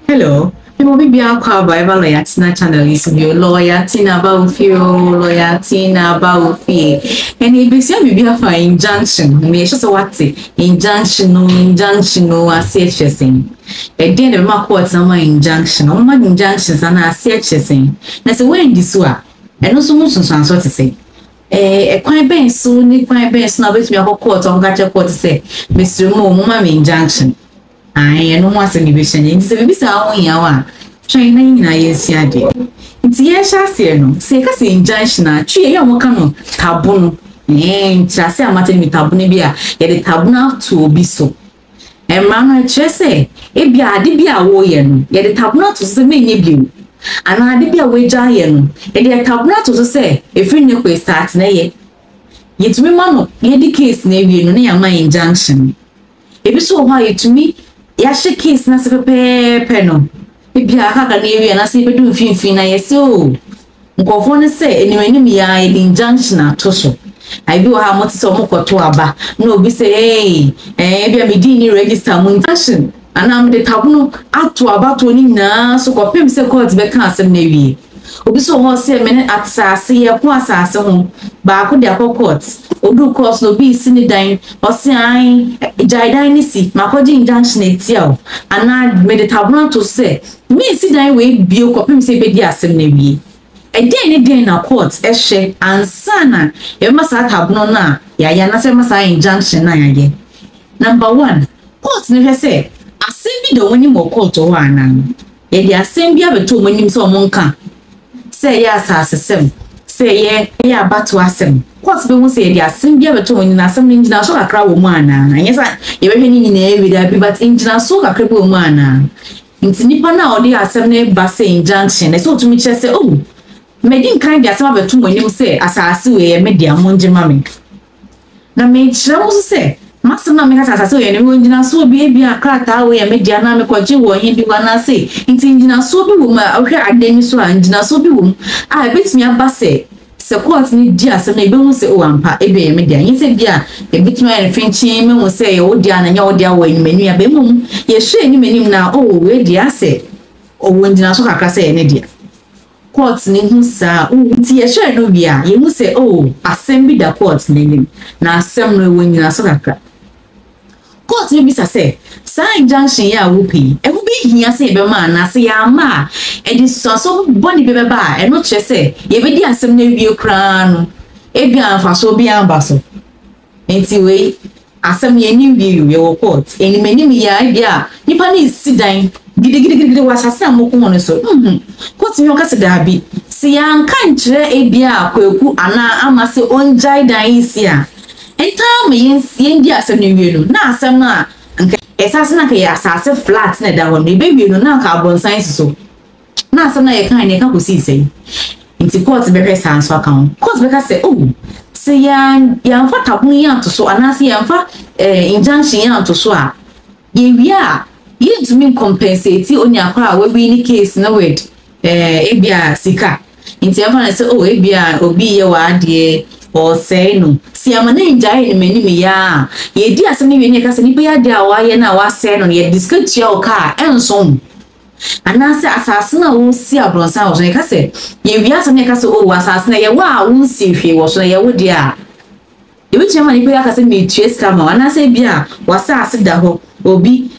Hello. People be a call by loyalty na channel is your loyalty na about you, loyalty na about you. And if you see me be a for injunction, me just what injunction no assessing. A day of my court some injunction, all my injunctions and assessing. That's when this wa. And also much on sort to say. A quite ben soon, ni quite ben snow with me a court on got court to say, Mr. Mo, mammy injunction. I no more celebration. It's a baby sound in our training. I is yadi. It's yes, I say no. Say, I say injunction. Tree, I am come taboo. And Chassis, I'm at me tabunibia, yet the tabuna to be so. And Mamma Chesse, it be a dibia warrior, yet the tabuna to say me blue. And I did be a way giant, yet the tabuna to say, if you know where starts nay. Yet me, mamma, yet the case navy near my injunction. It is so high to me. Yashe case na se pepe no. Ebi aka ka na ewi na se bedu mfimfin na yese o. Nkofo ne se enimanim ya injunction atoso. Ai bi o ha moti so mokoto aba. Na obi se hey, ebi amedi ni register mu injunction. Ana am de tabuno ato aba to ni na so kopem se court be kan asem na ewi. Obi so ho se mene atsase ye ko asase ho. Ba ko de court. Odu course no bi sini dan o se an jaidan ni si makoji injunction etia o ana me de tabuna to say me si dan we bi o kopim se be di asem na wi e den ni den na court e hye ansana e masa tabuna na ya na se masa injunction na ya. Number 1 court ne hwe se asem bi do woni mo court o ana ye di asem bi abeto mo nim se o mo nka se ya asase sem say ye abatu asem court be won say the asem bia beto woni na asem njina so kakra wo mu ana anyesa ye behwe ni nyina ewi da bi but njina so kakra wo mu ana nti nipa na odi asem ne ba say injunction e so to me che say oh me din kan bia asem beto woni mu say asase we ye media monje mame na me chira mu say masem na me ka asase we ne njina so bi bia krata we ye media na me kwaje wo hin bi wa na say nti njina so bi wo mu ahwe adani so njina so bi wo mu a betimi aba say se court ni di asem na ebe hu se o ampa ebe ye media yin se bia e bituma en finchi me hu se ye o dia na nya o dia wo ni menu abe mum ye hwe ni menim na o we dia se o wonjina so kakra se ye ne dia court ni hu sa nti ye hwe no bia ye hu se o asem bi da court ni nim na asem no wonjina so kakra court ni bi sa se sa injunction ya wo pi e wo bi hia se be ma na se ya ma e di so boni be ba e no che se ye be di asem na wie kra no e bi anfa so bi amba so enti we asem ye ni wie ye wo court eni menim ya bia nipa ni sidan gidi wasase amoko no so court ni o ka se da bi se ya nka nkyere e bia akwaku ana ama se onjai dan isi a enta me yen di asem na wie no na asem na esase na ka ya asase flat na da ho no be wie no na ka abonsan so na asem na ye kan ne ka ko si sei nti court be pesa anso account court be ka say oh se ya mfa tabun ya to so ana se ya mfa injunction ya to so a ye wi a ye tumi compensate oni akwa we bi ni case na wed ebia sika nti ya fa say oh ebia obi ye wa ade o say no si amana njai ni meni ya ye di asem ni we ni ka se ni be ya dia wa ye na wa say no ye discuss ya o ka enso anase asase na wo si abronsa wo so ka se ye wi asem ni ka se o asase na ye wa wo si hwe wo so ye wo dia e bi chema ni pe ya ka se me tue ska ma anase bia wa sa ase da ho obi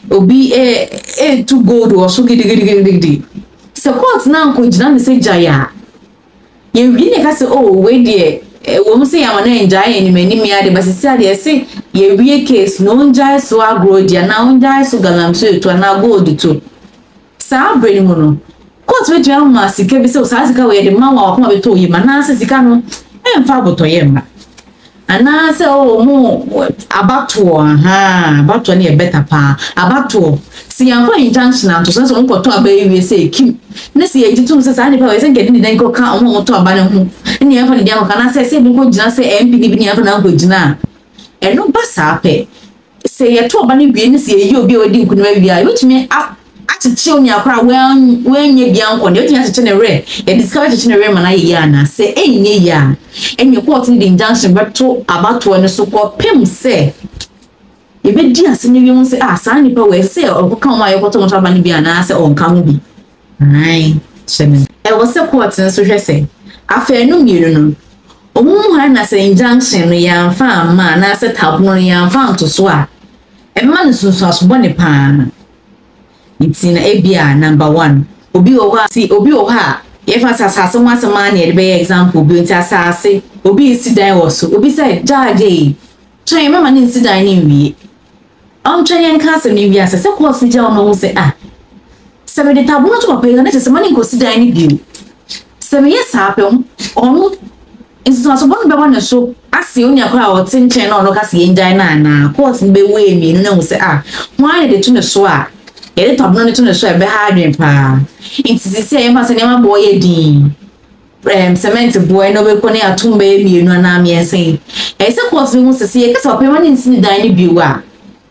to gold wo so gidi se court na nko jina ni se jaya ye wi ni ka se o we die wo mu se ya ma na enjai ni mani mi ade basisi ade se ye wi case no njai so agro dia na njai so galam so to na gold to sa brain mu no court we dia ma sika bi se o sa sika we de ma wa ko be to yi ma na se sika no emfa boto ye ma ana se o mu abato abato na e better pa abato si yanfa injunction to so nko to aba yi se kim na si ejitum se sa ni pa we se ngedi ni den ko ka o mo to aba ne hu ni yanfa ni dia ko kana se bi ko jina se MP ni yanfa na ko jina e no ba sa pe se ye to aba ni bi ni se ye obi odi nkunu wa bia yotumi atichi oni akora wenye bia nko de yotumi atichi ne re ye discover atichi ne re mana ye ana se enye ya enye court ni injunction beto abato ne so ko pem se e be di asem bi won say saa nipa we say o ka won ayo to aba ni bi ana say on ka ho bi ai semen e wo say court nso hwe say afa enu mienu no omu ha na say injunction no ya fa ma na say tabno ya fa to so a e ma no so so bo ne pa nti na ebia number 1 obi o ha si obi o ha if as asase mo asema na e be example bi nti asase obi si dan wo so obi say judge try mama ni si dan ni wi am try en ka se ni wi asase ko si ja no say se me de tabu to papa na se mani ko si dan ni bi se me yes happen onu inso so bon be wana so ase onya kwa o tinchen na no ka se enjan na court ni be we mi no na say why de to ne so ele tabu no to ne so e be ha adwen pa inti se e ma se ne ma boy din cement boy no be ko ne atumbe mi no na mi ensen e se court bi mu se e ka se papa mani nsi dan ni bi wa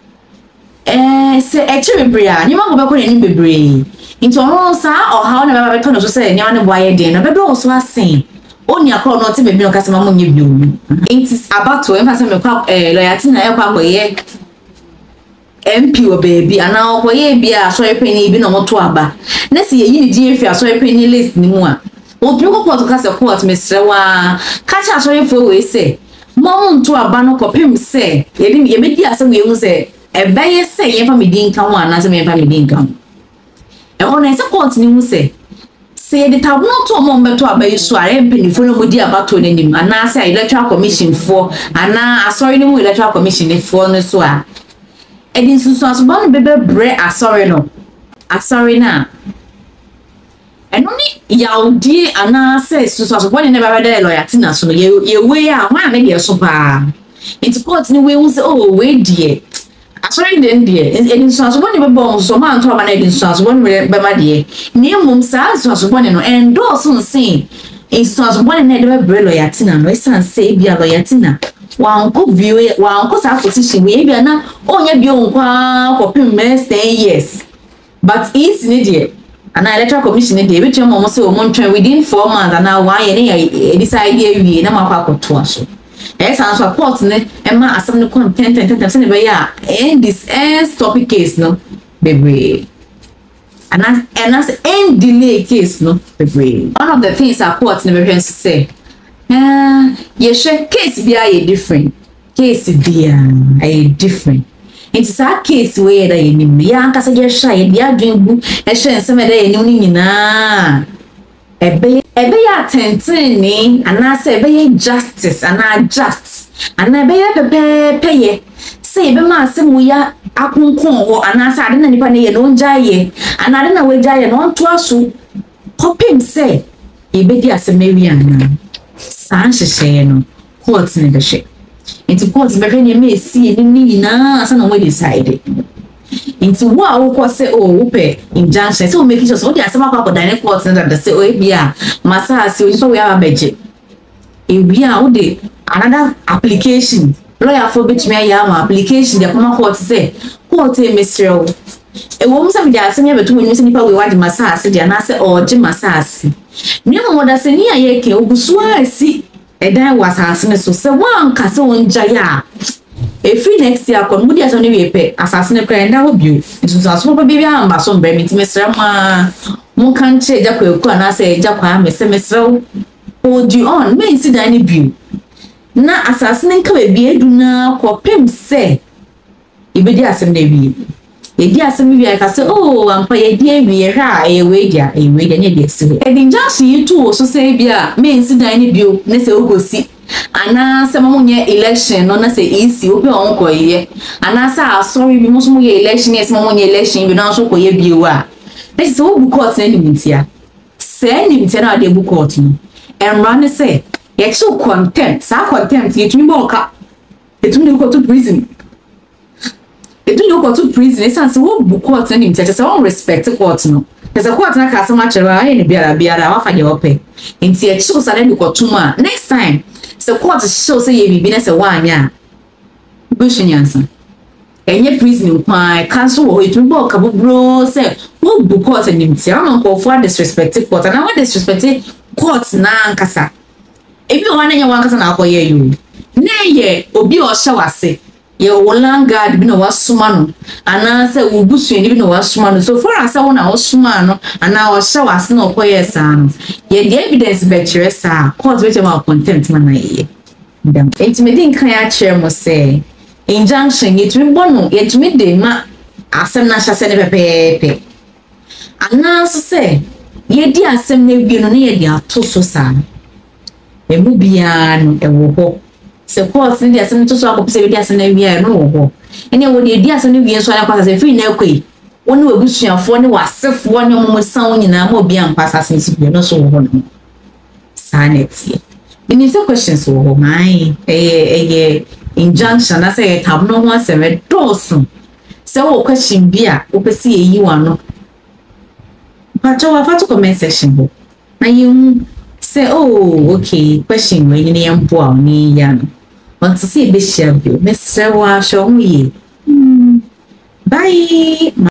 se e chiri bria ni ma go be ko ne bebre into no sa o ha na ba be to no so se ne ma ne boy din no be do so asen oni akọ no ti bebre no ka se ma mo nye bi o it is about to emphasize me kwa loyalty na e kwa boye MP o baby ana o boye bia so epeni bi no moto aba na se yi ni di efi aso epeni list ni mu a o bi ko court ka se court mesre wa ka cha so efo we se mo nto aba no kopim se ye be di ase we hu se e baye se ye fa me din kan wa na se me fa me din kan e ona se court ni mu se de tabu no to mo mbeto aba yiso are mpeni fo no modi abato nanim ana se electoral commission for ana asori ni mu electoral commission for no so a edin susu asoba no bebe bre asori no asori na eno ni yaudi ana se susu asoba ni ne baba de loyalty na so no ye we a hwan na de so pa into court ni we hu se oh we die asori den die edin susu asoba ni bebe so ma nto aba na edin susu asoba ni be ma die ni mum sa susu asoba ni no endorse nsin susu asoba ni de bebe loyalty na no esan se bia loyalty na wanko view wanko sa position we bia na onya bi onkwa for past 10 years but is ni die ana electoral commission ni die betwe mo se o mo ntwen within 4 months ana 1 year ne decide ewie na makwa akoto aso san so court ne ema asem ne content se ne be ya in this topic case no bebre ana end delay case no bebre one of the things our court ne be say yes, case be a different. Case be a different. It's a case where they need young as a shy, they are doing good, and share some day in na. A bay attending, and I say bay justice, and I just, and I bay pay. Say, the master, we are a concord, and I said, anybody don't jay, and I don't know where jay on to us. Pop him say, he be as a Mariana. Sanche share no court ne be she into court be hwe ne me see ni na asa na we decide into wa wo ko say oh wo pe injunction so make sure so dey asema kwa direct court na that say oh e bia masa si so we have beje e bia wo dey another application lawyer for bit me ya ma application dey come court say court e mesrel e wo msa bi dey asema betu mu ni nipa we wa di masa ase dey na say oh je masa ase ni mo da se ni ayeke ogusu asi edan wasase ne so se wan kase won jaya efi next year kon mudi aso ne wepe asase ne kra nda wo bio ntutu aso pa bia amba so mba mi timesra ma mo kan che ja kwaku ana se ja kwa mesra o di on me nsi dan ne bio na asase ne nka we bia edu na kopem se ibedi asem na wi edi asem wi aka se oh ampa ye di wi hwa e we dia ne de se edin junction yi to so se bia me nsi dan ne bio ne se ogosi ana se mo nye election no na se isi obi on ko ye ana sa sorry bi mo so mo ye election yes mo nye election bi na so ko ye bio a ne se wo bu court na ni ntia se ni ntia na de bu court no enra ne se ye so contempt sa contempt ye tumi bo ka etumi ko to prison you go to prison esan se wo bu court na nim tete se won respect court no se court na ka se ma chere aye ne biara wa fa je ope nti e chiso sa ne ko tuma next time se court show se ye bibi na se wa anya bu shinyansa enye prison kwa cancel wo etu bo ka bro se wo bu court nim tete am ko for disrespect court na wa disrespect court na nkasa ebi wa na nya wa nkasa na akoye you na ye obi o hye wase ye landguard bi no wasoma no ana se obusuani bi no wasoma no so for asa wo na wasoma no ana wo hye wase na okoye sa no ye the evidence be kire sa court be ma contempt man na ye ndam entimedi nkan ya kire mo se injunction yetumi bono yetumi de ma asem na hyase ne pepepe ana so se ye di asem na wie no na ye di ato so sa emu bia no ewo ho se court ni asem to so akopse di asem na wie no wo ho ene wo di asem na wie so na kwasa se free na ekoi woni webusuafo ne wasefo ne mo san nyina ma obi ankwasa asem si bi no so wo ho no sanity ini se questions wo ho mai injunction na say tab no ho asem dosun se wo question bia wo pese yi wa no pacho wa fatu comment section ho na you say oh okay question we ni yampo a ni ya no want to see be share you Mr. Wa show me bye.